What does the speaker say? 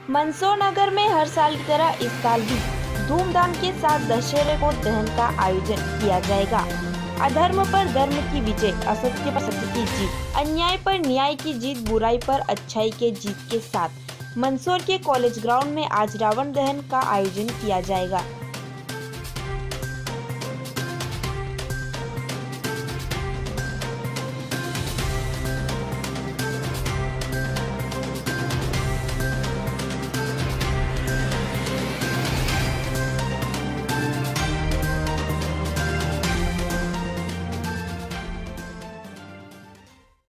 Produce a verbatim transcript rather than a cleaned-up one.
मंदसौर नगर में हर साल की तरह इस साल भी धूमधाम के साथ दशहरे को दहन का आयोजन किया जाएगा। अधर्म पर धर्म की विजय, असत्य पर सत्य की जीत, अन्याय पर न्याय की जीत, बुराई पर अच्छाई के जीत के साथ मंदसौर के कॉलेज ग्राउंड में आज रावण दहन का आयोजन किया जाएगा।